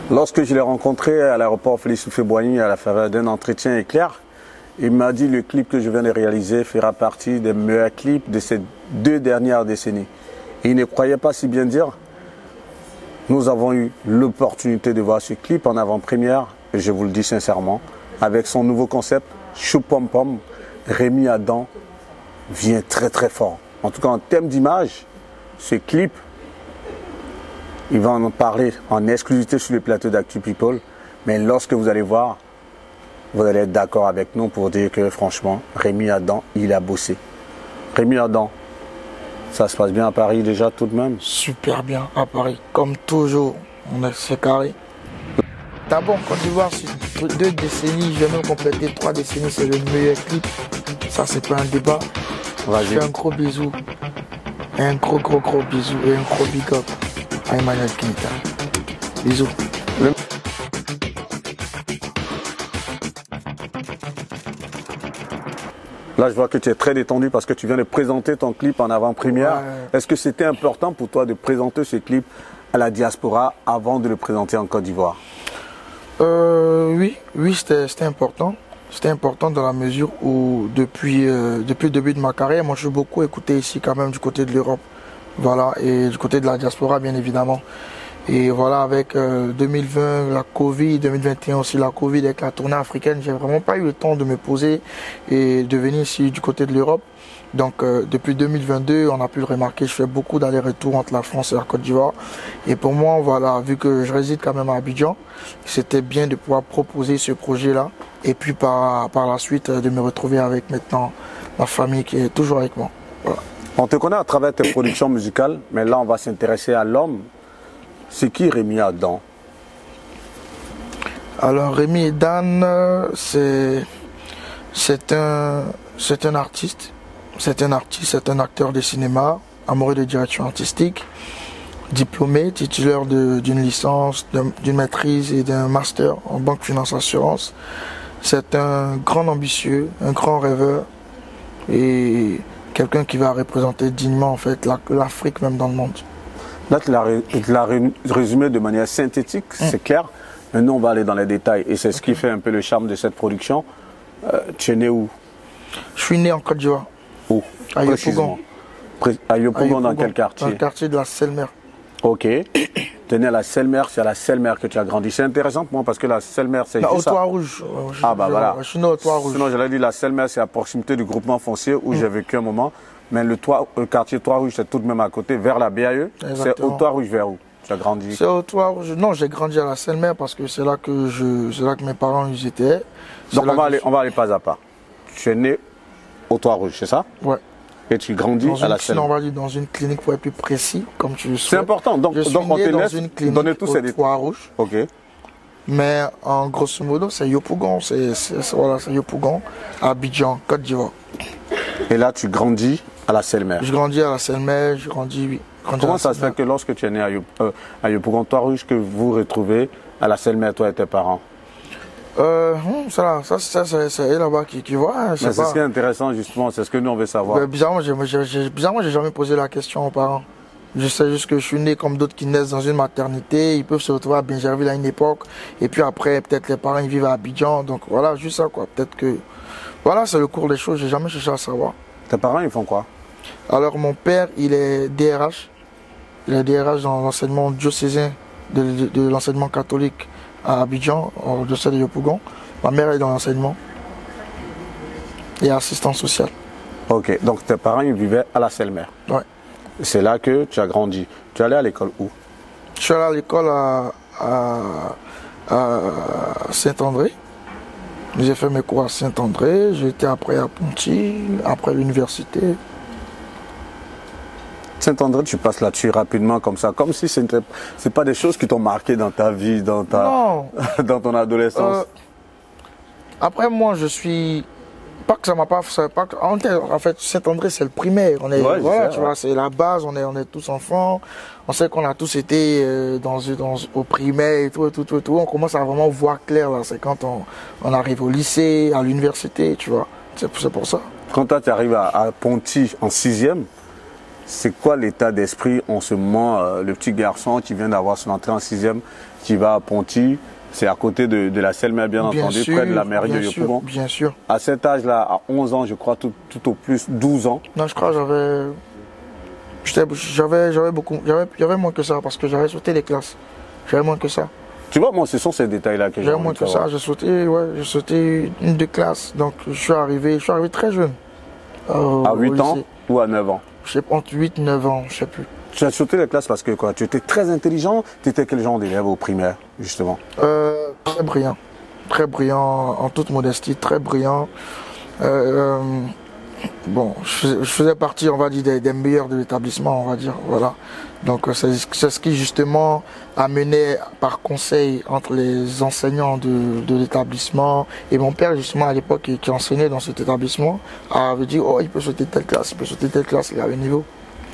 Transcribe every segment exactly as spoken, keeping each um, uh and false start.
Lorsque je l'ai rencontré à l'aéroport Félix Houphouët-Boigny à la faveur d'un entretien éclair, il m'a dit le clip que je viens de réaliser fera partie des meilleurs clips de ces deux dernières décennies. Et il ne croyait pas si bien dire. Nous avons eu l'opportunité de voir ce clip en avant-première, et je vous le dis sincèrement, avec son nouveau concept, Chou Pom Pom, Rémi Adam vient très très fort. En tout cas, en termes d'image, ce clip, il va en parler en exclusivité sur le plateau d'Actu People, mais lorsque vous allez voir, vous allez être d'accord avec nous pour dire que franchement, Rémi Adam, il a bossé. Rémi Adam, ça se passe bien à Paris déjà tout de même? Super bien à Paris, comme toujours, on est c'est carré. D'abord, Côte d'Ivoire, sur deux décennies, je vais même compléter trois décennies, c'est le meilleur clip. Ça, c'est pas un débat. Je fais un gros bisou, un gros gros gros bisou et un gros big up à Emmanuel Kinita. Bisous. Le... Là, je vois que tu es très détendu parce que tu viens de présenter ton clip en avant-première. Ouais. Est-ce que c'était important pour toi de présenter ce clip à la diaspora avant de le présenter en Côte d'Ivoire? euh, Oui, oui c'était important. C'était important dans la mesure où depuis, euh, depuis le début de ma carrière, moi je suis beaucoup écouté ici quand même du côté de l'Europe. Voilà, et du côté de la diaspora bien évidemment. Et voilà, avec euh, deux mille vingt, la Covid, deux mille vingt et un aussi la Covid avec la tournée africaine, j'ai vraiment pas eu le temps de me poser et de venir ici du côté de l'Europe. Donc euh, depuis deux mille vingt-deux, on a pu le remarquer, je fais beaucoup d'allers-retours entre la France et la Côte d'Ivoire. Et pour moi, voilà, vu que je réside quand même à Abidjan, c'était bien de pouvoir proposer ce projet-là. Et puis par, par la suite, de me retrouver avec maintenant ma famille qui est toujours avec moi. Voilà. On te connaît à travers tes productions musicales, mais là on va s'intéresser à l'homme. C'est qui Rémi Adam? Alors Rémi Adam, c'est c'est un, c'est un artiste. C'est un artiste, c'est un acteur de cinéma, amoureux de direction artistique, diplômé, titulaire d'une licence, d'une maîtrise et d'un master en banque, finance, assurance. C'est un grand ambitieux, un grand rêveur et quelqu'un qui va représenter dignement en fait l'Afrique même dans le monde. Là, tu l'as résumé de manière synthétique, mmh. c'est clair. Maintenant, on va aller dans les détails et c'est ce qui fait un peu le charme de cette production. Euh, tu es né où? Je suis né en Côte d'Ivoire. Où? À Yopougon. À Yopougon, dans quel quartier? Dans le quartier de la Selmer. Ok. Tu es né à la Selmer, c'est à la Selmer que tu as grandi. C'est intéressant pour moi parce que la Selmer, c'est juste au ça. Toit Rouge. Ah bah je, voilà. Je suis né au Toit Rouge. Sinon, j'allais dire la Selmer, c'est à proximité du groupement foncier où mmh. j'ai vécu un moment. Mais le, toit, le quartier Toit Rouge, c'est tout de même à côté, vers la B A E. C'est au Toit Rouge vers où tu as grandi? C'est au Toit Rouge. Non, j'ai grandi à la Selmer parce que c'est là que je, c'est là que mes parents ils étaient. Donc on va, aller, on va aller pas à pas. Tu es né au Toit Rouge, c'est ça? Ouais. Et tu grandis dans à la une, Selmer. On va dire dans une clinique pour être plus précis, comme tu le souhaites. C'est important. Donc, je suis donc on né te dans laisse une clinique donner tous au ces détails. Toit Rouge. Ok. Mais en grosso modo, c'est Yopougon. C'est voilà, Yopougon, à Abidjan, Côte d'Ivoire. Et là, tu grandis à la Selmer. Je grandis à la Selmer, je grandis, oui. Grandis Comment ça se fait que lorsque tu es né à, Yop, euh, à Yopougon, Toit Rouge, que vous vous retrouvez à la Selmer, toi et tes parents? Euh, ça, ça, ça, ça c'est eux là-bas qui, qui voient. C'est ce qui est intéressant, justement, c'est ce que nous, on veut savoir. Ben, bizarrement, j'ai jamais posé la question aux parents. Je sais juste que je suis né comme d'autres qui naissent dans une maternité. Ils peuvent se retrouver à Bingerville à une époque. Et puis après, peut-être les parents ils vivent à Abidjan. Donc voilà, juste ça, quoi. Peut-être que. Voilà, c'est le cours des choses. J'ai jamais cherché à savoir. Tes parents, ils font quoi? Alors, mon père, il est D R H. Il est D R H dans l'enseignement diocésain de, de, de l'enseignement catholique à Abidjan, au diocèse de Yopougon. Ma mère est dans l'enseignement et assistante sociale. Ok, donc tes parents ils vivaient à la Selmer. Ouais. C'est là que tu as grandi. Tu es allé à l'école où? Je suis allé à l'école à, à, à Saint-André. J'ai fait mes cours à Saint-André. J'étais après à Ponty, après l'université. Saint-André, tu passes là-dessus rapidement comme ça, comme si ce n'était pas des choses qui t'ont marqué dans ta vie, dans, ta, dans ton adolescence. Euh, après moi, je suis... Pas que ça m'a pas... pas que, en fait, Saint-André, c'est le primaire. On est, ouais, voilà, tu ouais. vois, c'est la base, on est, on est tous enfants. On sait qu'on a tous été euh, dans, dans, au primaire et tout, et tout, tout, tout. On commence à vraiment voir clair, là. C'est quand on, on arrive au lycée, à l'université, tu vois. C'est pour ça. Quand toi, tu arrives à, à Ponty en sixième, c'est quoi l'état d'esprit en ce moment, euh, le petit garçon qui vient d'avoir son entrée en sixième, tu vas à Ponty, c'est à côté de, de la Selmer, bien, bien entendu, sûr, près de la mairie de Yopougon. Bien sûr. À cet âge-là, à onze ans, je crois, tout, tout au plus douze ans. Non, je crois que j'avais... J'avais j'avais beaucoup... J'avais moins que ça, parce que j'avais sauté les classes. J'avais moins que ça. Tu vois, moi, ce sont ces détails-là que j'ai J'avais moins que ça. J'ai sauté, ouais, j'ai sauté une deux classes. Donc, je suis arrivé, je suis arrivé très jeune. Euh, à huit ans ou à neuf ans? Je sais pas, entre huit et neuf ans, je sais plus. Tu as sauté les classes parce que quoi? Tu étais très intelligent? Tu étais quel genre d'élève au primaire, justement? euh, Très brillant. Très brillant, en toute modestie, très brillant. Euh, bon, je faisais, je faisais partie, on va dire, des, des meilleurs de l'établissement, on va dire. Voilà. Donc, c'est ce qui, justement, a mené par conseil entre les enseignants de, de l'établissement. Et mon père, justement, à l'époque, qui, qui enseignait dans cet établissement, avait dit, oh, il peut sauter telle classe, il peut sauter telle classe, il avait le niveau.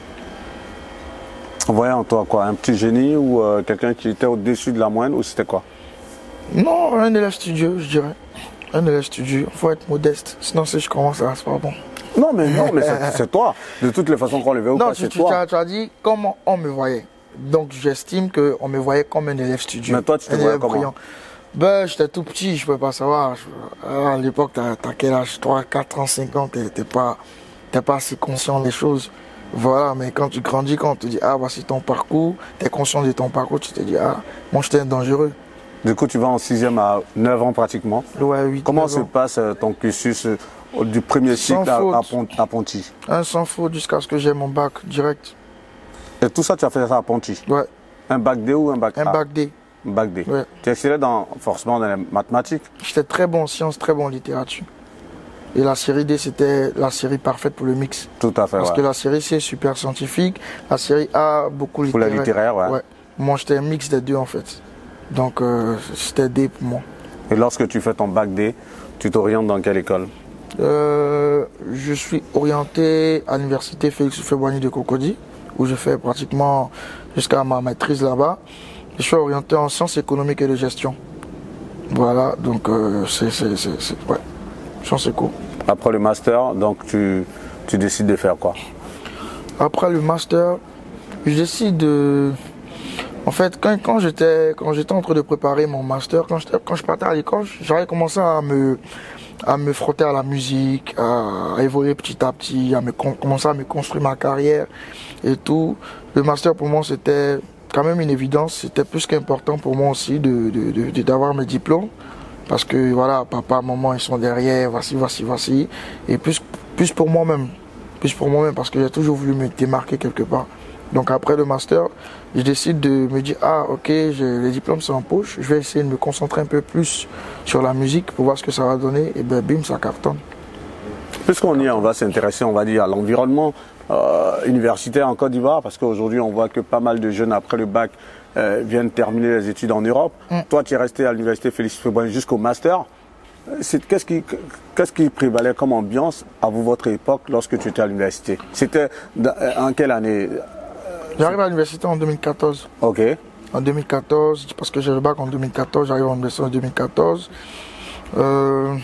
On voyait en toi quoi? Un petit génie ou euh, quelqu'un qui était au-dessus de la moyenne, ou c'était quoi? Non, un élève studieux, je dirais. Un élève studieux. Il faut être modeste. Sinon, si je commence, à c'est pas bon. Non, mais non, mais c'est toi. De toutes les façons qu'on le veut ou non, pas, c'est toi. Non, tu as dit comment on me voyait. Donc, j'estime qu'on me voyait comme un élève studieux. Mais toi, tu te voyais comment? Ben, j'étais tout petit, je ne peux pas savoir. À l'époque, tu as, as quel âge? trois, quatre ans, cinq ans, tu n'es pas, pas assez conscient des choses. Voilà, mais quand tu grandis, quand on te dit, ah, voici ton parcours, tu es conscient de ton parcours, tu te dis, ah, moi, j'étais dangereux. Du coup, tu vas en sixième à neuf ans pratiquement. Ouais, huit, Comment se passe ton cursus du premier cycle à, à Ponty? Un sans faute jusqu'à ce que j'ai mon bac direct. Et tout ça, tu as fait ça à Ponty? Ouais. Un bac D ou un bac A? Un bac D. Un bac D. Ouais. Tu excellais dans, forcément dans les mathématiques? J'étais très bon en sciences, très bon en littérature. Et la série D, c'était la série parfaite pour le mix. Tout à fait, Parce ouais. que la série C, super scientifique. La série A, beaucoup littéraire. Pour la littéraire, ouais. ouais. Moi, j'étais un mix des deux, en fait. Donc, euh, c'était D pour moi. Et lorsque tu fais ton bac D, tu t'orientes dans quelle école? euh, Je suis orienté à l'université Félix Houphouët-Boigny de Cocody, où je fais pratiquement jusqu'à ma maîtrise là-bas. Je suis orienté en sciences économiques et de gestion. Voilà, donc euh, c'est... Ouais. Sciences éco. Après le master, donc tu, tu décides de faire quoi? Après le master, je décide de... En fait, quand, quand j'étais quand j'étais en train de préparer mon master, quand, quand je partais à l'école, j'avais commencé à me, à me frotter à la musique, à, à évoluer petit à petit, à me, commencer à me construire ma carrière et tout. Le master pour moi, c'était quand même une évidence. C'était plus qu'important pour moi aussi de, de, de, de, d'avoir mes diplômes. Parce que voilà, papa, maman, ils sont derrière, voici, voici, voici. Et plus, plus pour moi-même. Plus pour moi-même, parce que j'ai toujours voulu me démarquer quelque part. Donc après le master, je décide de me dire, ah ok, les diplômes sont en poche, je vais essayer de me concentrer un peu plus sur la musique pour voir ce que ça va donner. Et ben bim, ça cartonne. Puisqu'on y est, on va s'intéresser, on va dire, à l'environnement euh, universitaire en Côte d'Ivoire, parce qu'aujourd'hui, on voit que pas mal de jeunes, après le bac, euh, viennent terminer les études en Europe. Mm. Toi, tu es resté à l'université Félix Houphouët-Boigny jusqu'au master. Qu'est-ce qui, qu'est-ce qui prévalait comme ambiance à vous, votre époque, lorsque tu étais à l'université? C'était en quelle année? J'arrive à l'université en deux mille quatorze. Ok. En deux mille quatorze, parce que j'ai le bac en deux mille quatorze, j'arrive à l'université en deux mille quatorze. Euh,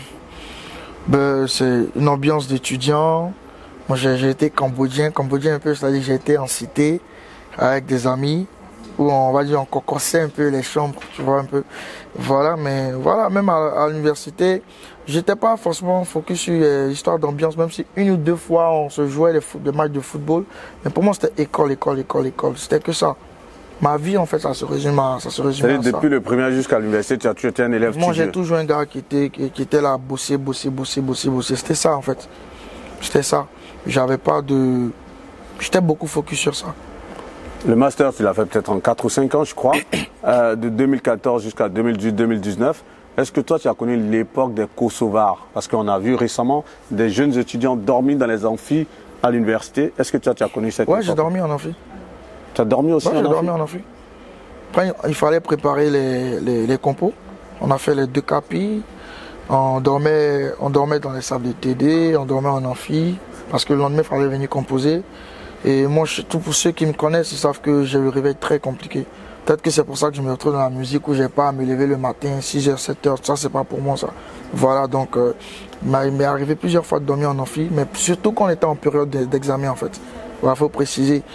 ben, c'est une ambiance d'étudiant. Moi, j'ai été cambodgien, cambodgien un peu, c'est-à-dire j'ai été en cité avec des amis où on va dire on concorsait un peu les chambres, tu vois un peu. Voilà, mais voilà, même à, à l'université, j'étais pas forcément focus sur l'histoire d'ambiance, même si une ou deux fois on se jouait les, des matchs de football. Mais pour moi, c'était école, école, école, école. C'était que ça. Ma vie, en fait, ça se résume à ça. Se résume à depuis ça. Le primaire jusqu'à l'université, tu, tu étais un élève Moi, j'ai toujours un gars qui était, qui, qui était là, bosser, bosser, bosser, bosser, bosser. C'était ça, en fait. C'était ça. J'avais pas de... J'étais beaucoup focus sur ça. Le master, tu l'as fait peut-être en quatre ou cinq ans, je crois, euh, de deux mille quatorze jusqu'à deux mille dix-huit deux mille dix-neuf. Est-ce que toi, tu as connu l'époque des Kosovars? Parce qu'on a vu récemment des jeunes étudiants dormir dans les amphis à l'université. Est-ce que toi, tu as connu cette ouais, époque? Ouais, j'ai dormi en amphi. Tu as dormi aussi ouais, en amphi? J'ai dormi en amphi. Après, il fallait préparer les, les, les compos. On a fait les deux capis. On dormait, on dormait dans les salles de T D, on dormait en amphi. Parce que le lendemain, il fallait venir composer. Et moi, tout pour ceux qui me connaissent, ils savent que j'ai le réveil très compliqué. Peut-être que c'est pour ça que je me retrouve dans la musique où j'ai pas à me lever le matin, six heures, sept heures. Ça, c'est pas pour moi, ça. Voilà, donc, euh, il m'est arrivé plusieurs fois de dormir en amphi, mais surtout quand on était en période d'examen, en fait. Voilà, faut préciser.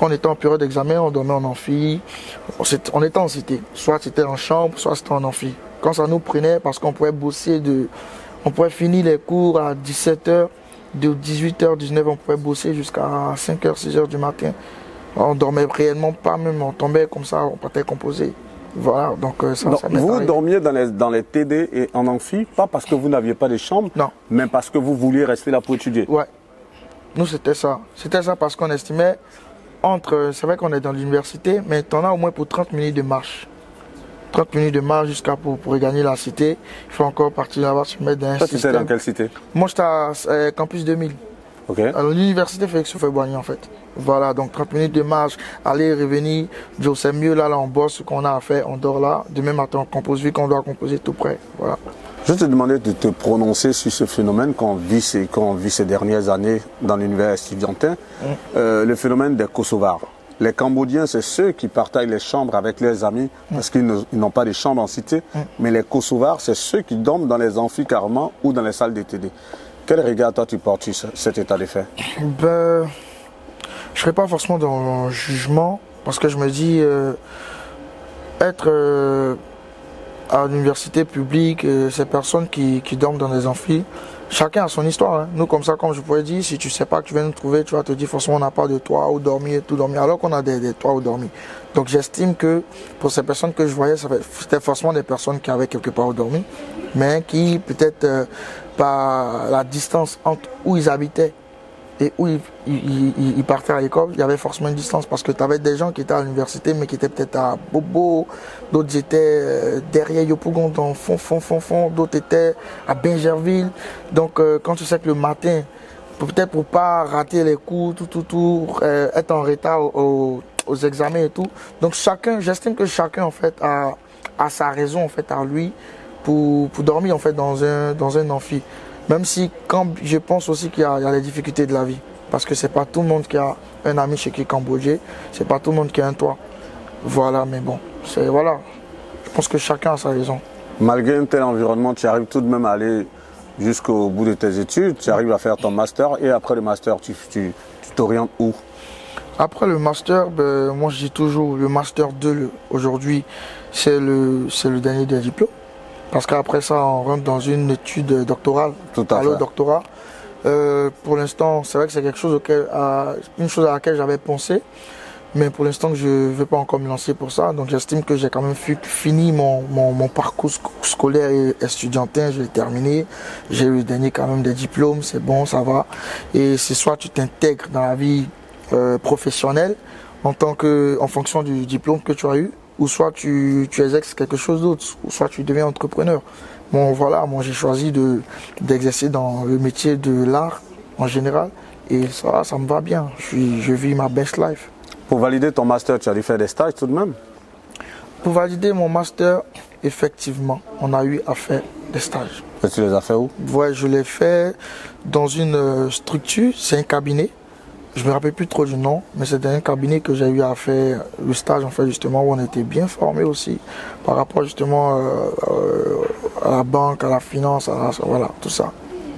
Quand on était en période d'examen, on dormait en amphi. On était en cité. Soit c'était en chambre, soit c'était en amphi. Quand ça nous prenait, parce qu'on pouvait bosser de... On pouvait finir les cours à dix-sept heures, de dix-huit heures, dix-neuf heures, on pouvait bosser jusqu'à cinq heures, six heures du matin. On dormait réellement pas, même on tombait comme ça, on partait composer. Voilà, donc ça, donc, ça vous arrivé. dormiez dans les, dans les T D et en amphi, pas parce que vous n'aviez pas de chambre, non, mais parce que vous vouliez rester là pour étudier. Ouais, nous c'était ça. C'était ça parce qu'on estimait, entre, c'est vrai qu'on est dans l'université, mais t'en as au moins pour trente minutes de marche. trente minutes de marche jusqu'à pour, pour gagner la cité. Il faut encore partir là-bas, se mettre dans un ça, système. c'était dans quelle cité? Moi j'étais à euh, Campus deux mille. Ok. Alors l'université Félix Houphouët-Boigny en fait. Voilà, donc trente minutes de marche, aller, revenir. Joe, c'est mieux là, là, on bosse ce qu'on a à faire, on dort là. Demain matin, on compose, vu qu'on doit composer tout près. Voilà. Je te demandais de te prononcer sur ce phénomène qu'on vit ces, qu'on vit ces dernières années dans l'univers estudiantin, mmh. euh, le phénomène des Kosovars. Les Cambodgiens, c'est ceux qui partagent les chambres avec leurs amis mmh. parce qu'ils n'ont pas de chambres en cité. Mmh. Mais les Kosovars, c'est ceux qui dorment dans les amphis carrément ou dans les salles de T D. Quel regard toi tu portes sur cet état de fait? Ben, je ne serais pas forcément dans le jugement parce que je me dis euh, être euh, à l'université publique, euh, ces personnes qui, qui dorment dans les amphis, chacun a son histoire. Hein. Nous, comme ça, comme je pourrais dire, si tu ne sais pas que tu viens nous trouver, tu vas te dire forcément on n'a pas de toit où dormir, tout dormir, alors qu'on a des, des toits où dormir. Donc j'estime que pour ces personnes que je voyais, c'était forcément des personnes qui avaient quelque part où dormir, mais qui peut-être euh, par la distance entre où ils habitaient et où ils, ils, ils, ils partaient à l'école, il y avait forcément une distance parce que tu avais des gens qui étaient à l'université mais qui étaient peut-être à Bobo, d'autres étaient derrière Yopougon dans le fond, fond, fond, fond, d'autres étaient à Bingerville. Donc euh, quand tu sais que le matin, peut-être pour pas rater les cours, tout, tout, tout, euh, être en retard au, aux examens et tout. Donc chacun, j'estime que chacun en fait a, a sa raison en fait à lui pour, pour dormir en fait dans un, dans un amphi. Même si quand je pense aussi qu'il y, y a les difficultés de la vie. Parce que c'est pas tout le monde qui a un ami chez qui est cambodgien, c'est pas tout le monde qui a un toit. Voilà, mais bon, c'est voilà. Je pense que chacun a sa raison. Malgré un tel environnement, tu arrives tout de même à aller jusqu'au bout de tes études, tu arrives à faire ton master et après le master, tu tu, tu t'orientes où? Après le master, ben, moi je dis toujours le master deux aujourd'hui, c'est le, c'est le dernier des diplômes. Parce qu'après ça, on rentre dans une étude doctorale, tout à le fait. doctorat. Euh, pour l'instant, c'est vrai que c'est quelque chose auquel, à, une chose à laquelle j'avais pensé, mais pour l'instant, je ne vais pas encore me lancer pour ça. Donc, j'estime que j'ai quand même fini mon, mon, mon parcours scolaire et estudiantin. Je l'ai terminé. J'ai eu le dernier quand même des diplômes. C'est bon, ça va. Et c'est soit tu t'intègres dans la vie euh, professionnelle en tant que, en fonction du diplôme que tu as eu, ou soit tu, tu exerces quelque chose d'autre, ou soit tu deviens entrepreneur. Bon voilà, moi j'ai choisi de d'exercer dans le métier de l'art en général, et ça, ça me va bien. Je, suis, je vis ma best life. Pour valider ton master, tu as dû faire des stages tout de même? Pour valider mon master, effectivement, on a eu à faire des stages. Et tu les as fait où? Ouais, je l'ai fait dans une structure, c'est un cabinet. Je ne me rappelle plus trop du nom, mais c'était un cabinet que j'ai eu à faire le stage, en fait, justement, où on était bien formés aussi, par rapport justement euh, euh, à la banque, à la finance, à la, voilà, tout ça.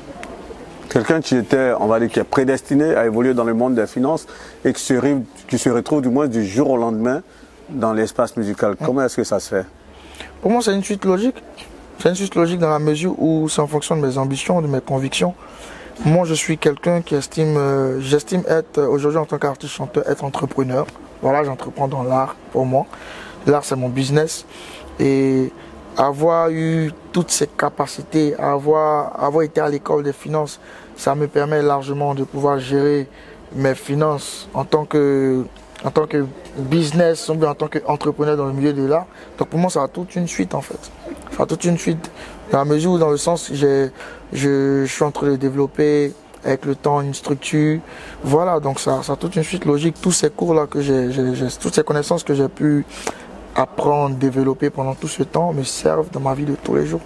Quelqu'un qui était, on va dire, qui est prédestiné à évoluer dans le monde des finances et qui se, qui se retrouve du moins du jour au lendemain dans l'espace musical. Comment est-ce que ça se fait? Pour moi, c'est une suite logique. C'est une suite logique dans la mesure où c'est en fonction de mes ambitions, de mes convictions. Moi, je suis quelqu'un qui estime, euh, j'estime être, aujourd'hui en tant qu'artiste chanteur, être entrepreneur. Voilà, j'entreprends dans l'art pour moi. L'art, c'est mon business. Et avoir eu toutes ces capacités, avoir, avoir été à l'école des finances, ça me permet largement de pouvoir gérer mes finances en tant que, en tant que business, ou bien en tant qu'entrepreneur dans le milieu de l'art. Donc pour moi, ça a toute une suite en fait. Ça a toute une suite. Dans la mesure où, dans le sens, j'ai, je, je suis en train de développer avec le temps une structure. Voilà, donc ça, ça a toute une suite logique. Tous ces cours-là que j'ai, j'ai, j'ai, toutes ces connaissances que j'ai pu apprendre, développer pendant tout ce temps me servent dans ma vie de tous les jours.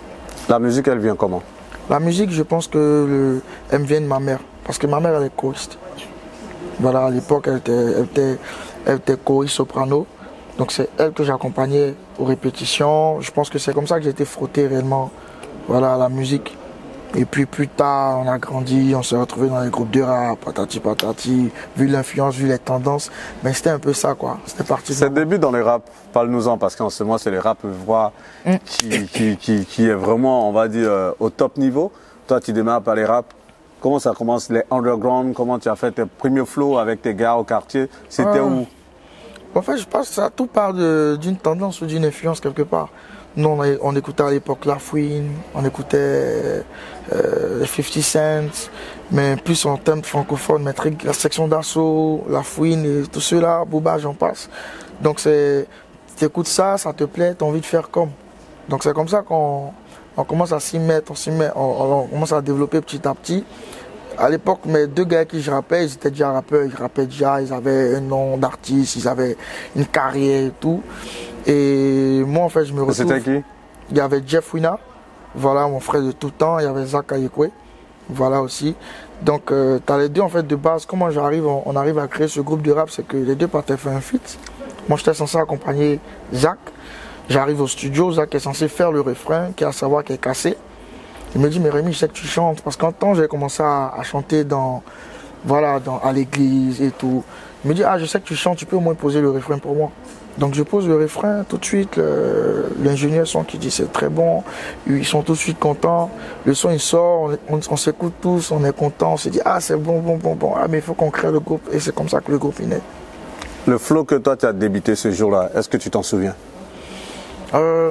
La musique, elle vient comment? La musique, je pense que le, elle me vient de ma mère. Parce que ma mère, elle est choriste. Voilà, à l'époque, elle était, elle était, elle était choriste soprano. Donc c'est elle que j'accompagnais aux répétitions. Je pense que c'est comme ça que j'ai été frotté réellement, voilà, à la musique. Et puis plus tard, on a grandi, on s'est retrouvé dans les groupes de rap, patati patati, vu l'influence, vu les tendances. Mais c'était un peu ça, quoi. C'était parti. Ses débuts dans le rap, parle-nous-en, parce qu'en ce moment, c'est le rap voix mm. qui, qui, qui, qui est vraiment, on va dire, euh, au top niveau. Toi, tu démarres par les rap. Comment ça commence, les underground? Comment tu as fait tes premiers flows avec tes gars au quartier? C'était euh, où? En fait, je pense que ça tout part d'une tendance ou d'une influence quelque part. Nous, on, on écoutait à l'époque La Fouine, on écoutait euh, cinquante Cent, mais plus en termes francophones, mais très, la section d'assaut, La Fouine et tout cela, Booba, j'en passe. Donc, tu écoutes ça, ça te plaît, tu as envie de faire comme. Donc, c'est comme ça qu'on on commence à s'y mettre, on s'y met, on, on commence à développer petit à petit. À l'époque, mes deux gars qui je rappelle, ils étaient déjà rappeurs, ils rappaient déjà, ils avaient un nom d'artiste, ils avaient une carrière et tout. Et moi, en fait, je me retrouve... C'était qui? Il y avait Jeff Wina, voilà, mon frère de tout temps. Il y avait Zach Ayekwe, voilà aussi. Donc, euh, tu as les deux, en fait, de base. Comment j'arrive, on, on arrive à créer ce groupe de rap, c'est que les deux partaient faire un feat. Moi, j'étais censé accompagner Zach. J'arrive au studio, Zach est censé faire le refrain, qui est à savoir qu'il est cassé. Il me dit, mais Rémi, je sais que tu chantes. Parce qu'en temps, j'ai commencé à, à chanter dans, voilà, dans, à l'église et tout. Il me dit, ah, je sais que tu chantes, tu peux au moins poser le refrain pour moi. Donc je pose le refrain tout de suite, l'ingénieur son qui dit c'est très bon, ils sont tout de suite contents, le son il sort, on, on, on s'écoute tous, on est contents, on se dit ah c'est bon, bon, bon, bon, ah mais il faut qu'on crée le groupe et c'est comme ça que le groupe est né. Le flow que toi tu as débité ce jour-là, est-ce que tu t'en souviens? euh,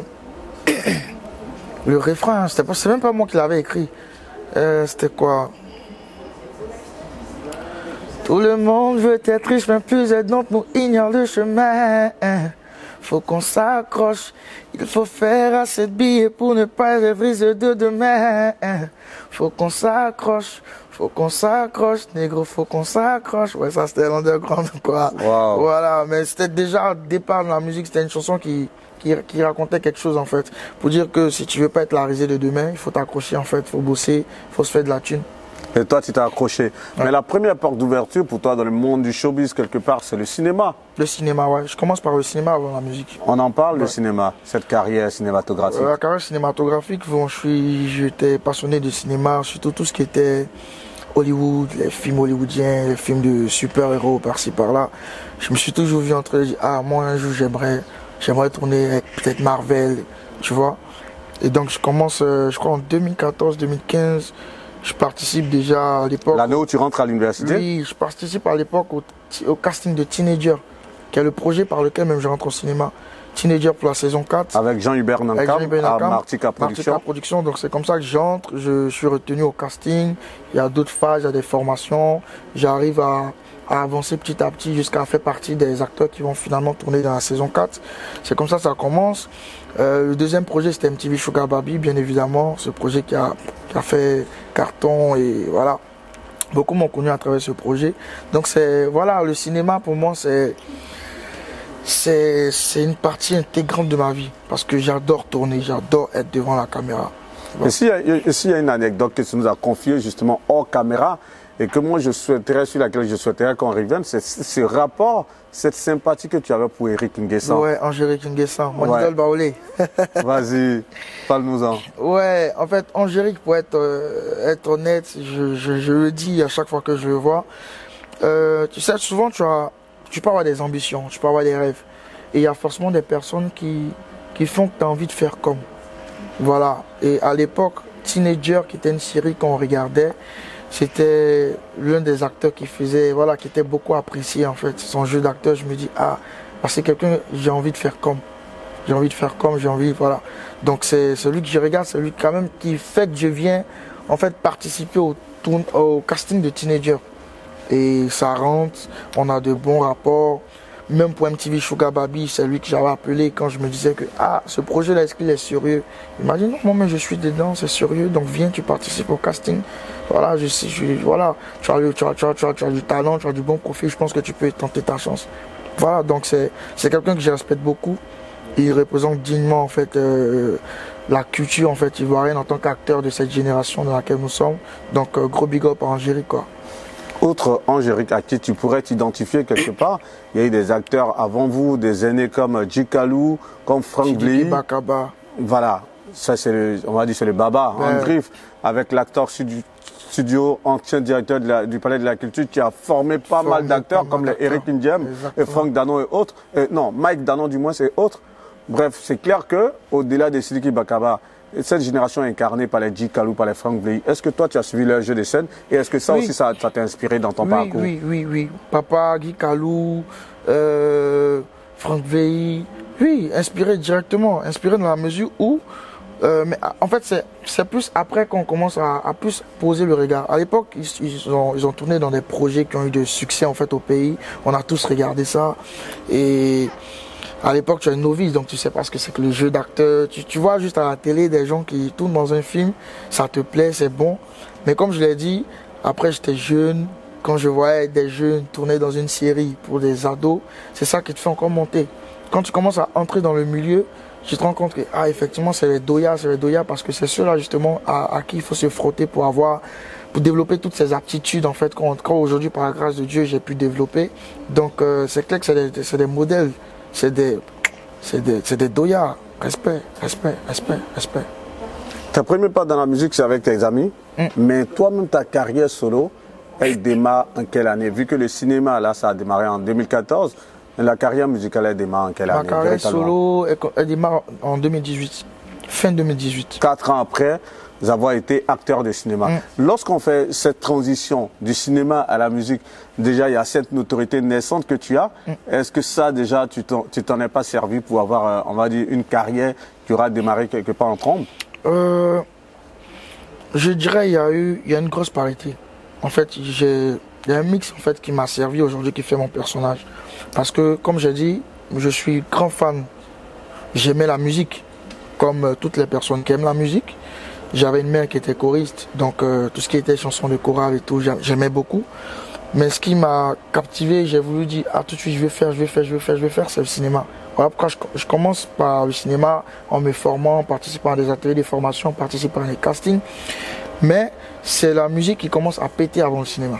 Le refrain, c'est même pas moi qui l'avais écrit, euh, c'était quoi? Tout le monde veut être riche, mais plusieurs d'entre nous ignorent le chemin. Faut qu'on s'accroche, il faut faire assez de billets pour ne pas rêver de demain. Faut qu'on s'accroche, faut qu'on s'accroche, négro, faut qu'on s'accroche. Ouais, ça c'était l'underground, quoi. Wow. Voilà, mais c'était déjà, au départ de la musique, c'était une chanson qui, qui, qui racontait quelque chose, en fait. Pour dire que si tu veux pas être la risée de demain, il faut t'accrocher, en fait, il faut bosser, il faut se faire de la thune. Et toi, tu t'es accroché. Ouais. Mais la première porte d'ouverture pour toi dans le monde du showbiz, quelque part, c'est le cinéma. Le cinéma, ouais. Je commence par le cinéma avant la musique. On en parle, ouais. Le ouais. cinéma, cette carrière cinématographique. Euh, la carrière cinématographique, bon, je suis, j'étais passionné de cinéma, surtout tout ce qui était Hollywood, les films hollywoodiens, les films de super-héros par-ci par-là. Je me suis toujours vu entre eux, ah, moi un jour j'aimerais, j'aimerais tourner avec peut-être Marvel, tu vois. Et donc je commence, euh, je crois en deux mille quatorze deux mille quinze. Je participe déjà à l'époque... L'année où tu rentres à l'université? Oui, je participe à l'époque au, au casting de Teenager, qui est le projet par lequel même je rentre au cinéma. Teenager pour la saison quatre. Avec Jean-Hubert Nankam, à Martika Production. Martika Production, donc c'est comme ça que j'entre, je, je suis retenu au casting. Il y a d'autres phases, il y a des formations. J'arrive à, à avancer petit à petit jusqu'à faire partie des acteurs qui vont finalement tourner dans la saison quatre. C'est comme ça que ça commence. Euh, le deuxième projet c'était M T V Sugar Baby, bien évidemment, ce projet qui a, qui a fait carton et voilà. Beaucoup m'ont connu à travers ce projet. Donc c'est voilà, le cinéma pour moi c'est c'est une partie intégrante de ma vie parce que j'adore tourner, j'adore être devant la caméra. Voilà. Et s'il y, y a une anecdote que tu nous as confiée justement hors caméra et que moi je souhaiterais, sur laquelle je souhaiterais qu'on revienne, c'est ce rapport, cette sympathie que tu avais pour Eric Nguessan. Ouais, Angélique Nguessan, mon idole Baolé. Vas-y, parle-nous-en. Ouais, en fait, Angélique, pour être, euh, être honnête, je, je, je le dis à chaque fois que je le vois, euh, tu sais, souvent tu, as, tu peux avoir des ambitions, tu peux avoir des rêves. Et il y a forcément des personnes qui, qui font que tu as envie de faire comme. Voilà. Et à l'époque, Teenager, qui était une série qu'on regardait, c'était l'un des acteurs qui faisait, voilà, qui était beaucoup apprécié en fait. Son jeu d'acteur, je me dis, ah, c'est quelqu'un, j'ai envie de faire comme. J'ai envie de faire comme, j'ai envie, voilà. Donc c'est celui que je regarde, c'est lui quand même qui fait que je viens en fait participer au, tourne, au casting de Teenager. Et ça rentre, on a de bons rapports. Même pour M T V Sugar Baby, c'est lui que j'avais appelé quand je me disais que ah, ce projet-là, est-ce qu'il est sérieux? Il m'a dit non, moi, mais je suis dedans, c'est sérieux, donc viens, tu participes au casting. Voilà, je sais, je, voilà, tu as, tu, as, tu, as, tu, as, tu as du talent, tu as du bon profil, je pense que tu peux tenter ta chance. Voilà, donc c'est quelqu'un que je respecte beaucoup. Il représente dignement en fait euh, la culture en fait ivoirienne en tant qu'acteur de cette génération dans laquelle nous sommes. Donc euh, gros big up à Angélique quoi. Autre Angélique à qui tu pourrais t'identifier quelque part, il y a eu des acteurs avant vous, des aînés comme Djikalou, comme Frank Bly. Bakaba. Voilà. ça c'est le, on va dire c'est le baba, ouais. En griffe, avec l'acteur studio, studio, ancien directeur de la, du Palais de la Culture, qui a formé pas formé mal d'acteurs comme les Eric Ndiem et Franck Danon et autres. Et non, Mike Danon du moins, c'est autres. Bref, c'est clair que au-delà des Sidiki Bakaba, cette génération est incarnée par les Dji Kalou, par les Franck Bley. Est-ce que toi, tu as suivi leur jeu de scène et est-ce que ça oui. aussi, ça t'a inspiré dans ton oui, parcours? Oui, oui, oui. Papa, Dji Kalou, euh, Franck Bley, oui, inspiré directement, inspiré dans la mesure où, euh, mais en fait, c'est plus après qu'on commence à, à plus poser le regard. À l'époque, ils, ils, ont, ils ont tourné dans des projets qui ont eu de succès en fait au pays. On a tous regardé ça et à l'époque, tu es novice, donc tu sais pas ce que c'est que le jeu d'acteur. Tu, tu vois juste à la télé des gens qui tournent dans un film, ça te plaît, c'est bon. Mais comme je l'ai dit, après j'étais jeune, quand je voyais des jeunes tourner dans une série pour des ados, c'est ça qui te fait encore monter. Quand tu commences à entrer dans le milieu, tu te rends compte que ah, effectivement c'est les doyas, c'est les doyas parce que c'est ceux-là justement à, à qui il faut se frotter pour avoir, pour développer toutes ces aptitudes en fait quand, quand aujourd'hui par la grâce de Dieu j'ai pu développer. Donc euh, c'est clair que c'est des, c'est des modèles. C'est des, des, des doyas. Respect, respect, respect, respect. Ta première part dans la musique, c'est avec tes amis. Mm. Mais toi-même, ta carrière solo, elle démarre en quelle année? Vu que le cinéma, là, ça a démarré en deux mille quatorze. La carrière musicale, elle démarre en quelle Ma année? Ma carrière solo, elle, elle démarre en deux mille dix-huit. Fin deux mille dix-huit. Quatre ans après avoir été acteur de cinéma. Mm. Lorsqu'on fait cette transition du cinéma à la musique, déjà il y a cette notoriété naissante que tu as. Mm. Est-ce que ça déjà tu t'en es pas servi pour avoir, euh, on va dire, une carrière qui aura démarré quelque part en trombe? euh, Je dirais il y a eu, il y a une grosse parité. En fait, il y a un mix en fait qui m'a servi aujourd'hui qui fait mon personnage. Parce que comme j'ai dit, je suis grand fan. J'aimais la musique, comme euh, toutes les personnes qui aiment la musique. J'avais une mère qui était choriste, donc euh, tout ce qui était chansons de chorale et tout, j'aimais beaucoup. Mais ce qui m'a captivé, j'ai voulu dire, ah tout de suite je vais faire, je vais faire, je vais faire, je vais faire, c'est le cinéma. Voilà pourquoi je, je commence par le cinéma en me formant, en participant à des ateliers de formation, en participant à des castings. Mais c'est la musique qui commence à péter avant le cinéma.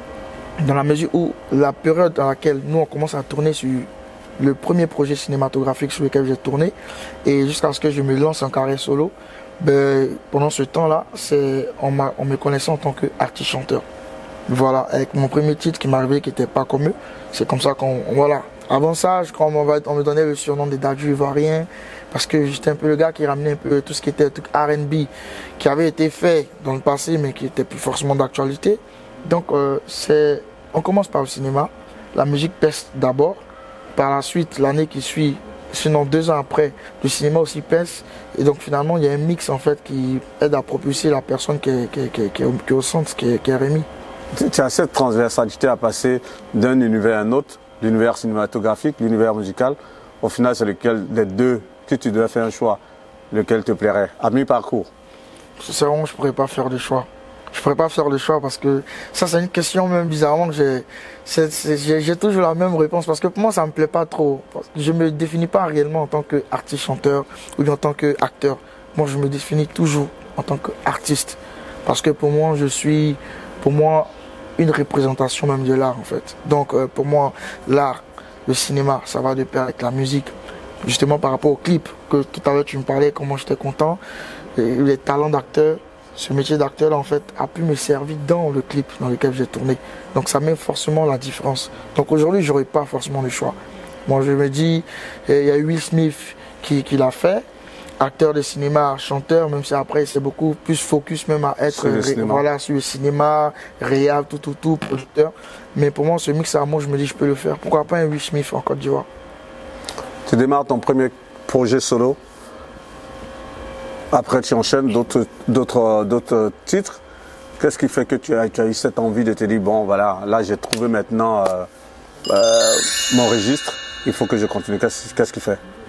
Dans la mesure où la période dans laquelle nous on commence à tourner sur le premier projet cinématographique sur lequel j'ai tourné, et jusqu'à ce que je me lance en carrière solo, ben, pendant ce temps-là, on, on me connaissait en tant qu'artiste-chanteur. Voilà, avec mon premier titre qui m'arrivait qui n'était pas comme eux. C'est comme ça qu'on... Voilà. Avant ça, je crois qu'on on me donnait le surnom des Dadju Ivoiriens parce que j'étais un peu le gars qui ramenait un peu tout ce qui était R and B qui avait été fait dans le passé mais qui n'était plus forcément d'actualité. Donc, euh, c'est, on commence par le cinéma. La musique pèse d'abord. Par la suite, l'année qui suit, sinon deux ans après, le cinéma aussi pèse. Et donc finalement, il y a un mix en fait qui aide à propulser la personne qui est, qui est, qui est, qui est, qui est au centre, qui est, qui est Rémi. Tu as cette transversalité à passer d'un univers à un autre, l'univers cinématographique, l'univers musical. Au final, c'est lequel des deux que tu devais faire un choix, lequel te plairait à mi-parcours? C'est vraiment, je ne pourrais pas faire de choix. Je ne pourrais pas faire de choix parce que ça, c'est une question même bizarrement que j'ai. J'ai toujours la même réponse parce que pour moi, ça ne me plaît pas trop. Je ne me définis pas réellement en tant qu'artiste-chanteur ou en tant qu'acteur. Moi, je me définis toujours en tant qu'artiste. Parce que pour moi, je suis, pour moi, une représentation même de l'art en fait. Donc, euh, pour moi, l'art, le cinéma, ça va de pair avec la musique. Justement, par rapport au clip que tout à l'heure tu me parlais, comment j'étais content, et les talents d'acteur. Ce métier d'acteur en fait a pu me servir dans le clip dans lequel j'ai tourné. Donc ça met forcément la différence. Donc aujourd'hui, j'aurais pas forcément le choix. Moi, je me dis, il y a Will Smith qui, qui l'a fait, acteur de cinéma, chanteur, même si après c'est beaucoup plus focus même à être sur voilà, sur le cinéma, réel, tout, tout, tout, producteur. Mais pour moi, ce mix à moi, je me dis, je peux le faire. Pourquoi pas un Will Smith en Côte d'Ivoire? Tu démarres ton premier projet solo. Après, tu enchaînes d'autres titres. Qu'est-ce qui fait que tu as, tu as eu cette envie de te dire, bon, voilà, là, j'ai trouvé maintenant euh, euh, mon registre, il faut que je continue. Qu'est-ce qu'est-ce qui fait?